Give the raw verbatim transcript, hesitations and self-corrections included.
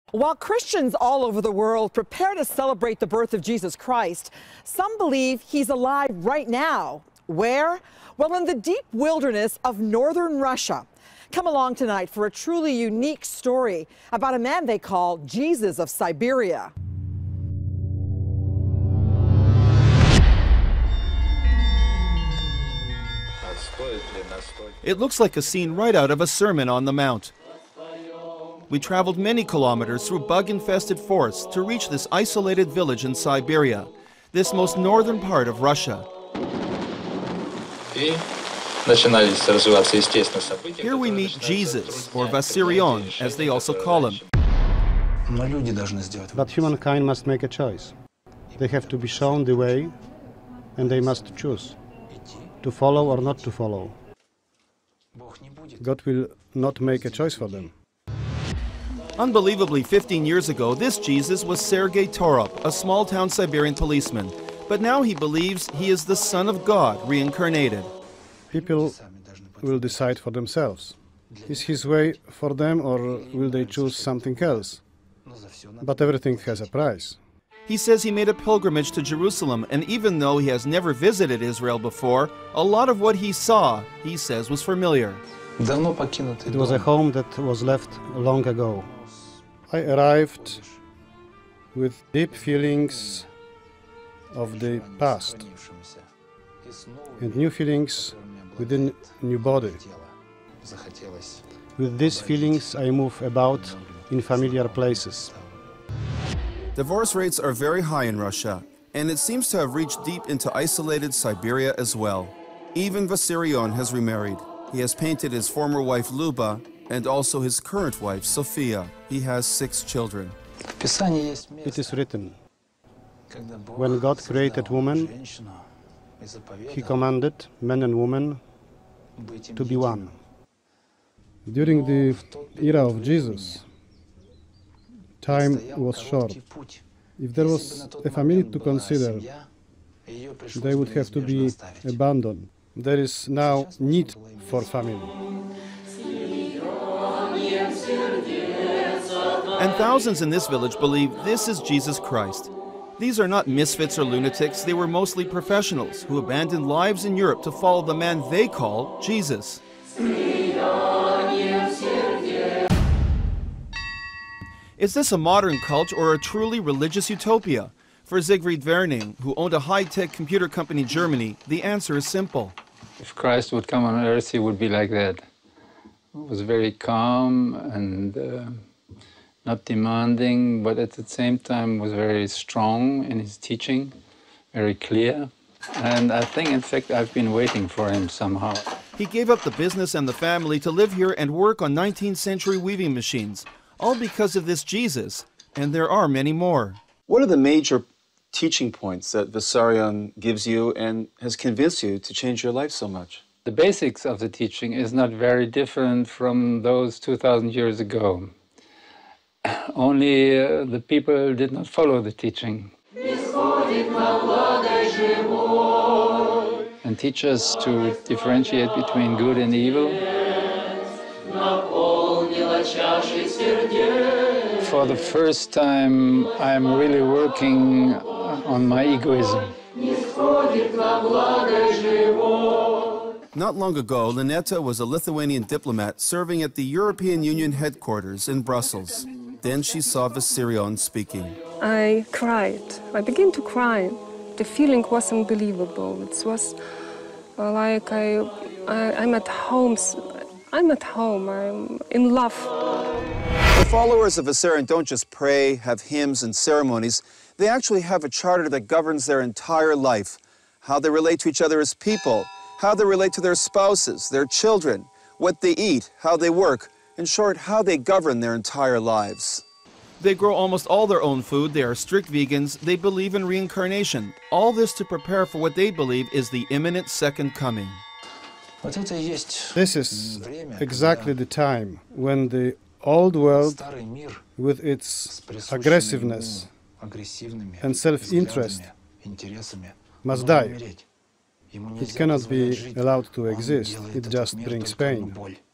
While Christians all over the world prepare to celebrate the birth of Jesus Christ, some believe he's alive right now. Where? Well, in the deep wilderness of northern Russia. Come along tonight for a truly unique story about a man they call Jesus of Siberia. It looks like a scene right out of a Sermon on the Mount. We traveled many kilometers through bug-infested forests to reach this isolated village in Siberia, this most northern part of Russia. Here we meet Jesus, or Vissarion, as they also call him. But humankind must make a choice. They have to be shown the way, and they must choose to follow or not to follow. God will not make a choice for them. Unbelievably, fifteen years ago, this Jesus was Sergei Torop, a small-town Siberian policeman. But now he believes he is the Son of God, reincarnated. People will decide for themselves. Is his way for them, or will they choose something else? But everything has a price. He says he made a pilgrimage to Jerusalem, and even though he has never visited Israel before, a lot of what he saw, he says, was familiar. It was a home that was left long ago. I arrived with deep feelings of the past and new feelings within new body. With these feelings I move about in familiar places. Divorce rates are very high in Russia, and it seems to have reached deep into isolated Siberia as well. Even Vissarion has remarried. He has painted his former wife Luba and also his current wife Sophia. He has six children. It is written, when God created woman, he commanded men and women to be one. During the era of Jesus, time was short. If there was a family to consider, they would have to be abandoned. There is now need for family. And thousands in this village believe this is Jesus Christ. These are not misfits or lunatics, they were mostly professionals who abandoned lives in Europe to follow the man they call Jesus. Is this a modern cult or a truly religious utopia? For Siegfried Werning, who owned a high-tech computer company in Germany, the answer is simple. If Christ would come on earth, he would be like that. He was very calm and uh, not demanding, but at the same time was very strong in his teaching, very clear. And I think, in fact, I've been waiting for him somehow. He gave up the business and the family to live here and work on nineteenth century weaving machines, all because of this Jesus, and there are many more. What are the major teaching points that Vissarion gives you and has convinced you to change your life so much? The basics of the teaching is not very different from those two thousand years ago. Only uh, the people did not follow the teaching. And teach us to differentiate between good and evil. For the first time, I'm really working on my egoism. Not long ago, Lineta was a Lithuanian diplomat serving at the European Union headquarters in Brussels. Then she saw Vissarion speaking. I cried. I began to cry. The feeling was unbelievable. It was uh, like I, I, I'm at home. I'm at home. I'm in love. The followers of Vissarion don't just pray, have hymns and ceremonies. They actually have a charter that governs their entire life. How they relate to each other as people, how they relate to their spouses, their children, what they eat, how they work. In short, how they govern their entire lives. They grow almost all their own food, they are strict vegans, they believe in reincarnation. All this to prepare for what they believe is the imminent second coming. This is exactly the time when the old world, with its aggressiveness and self-interest, must die. It cannot be allowed to exist. It just brings pain.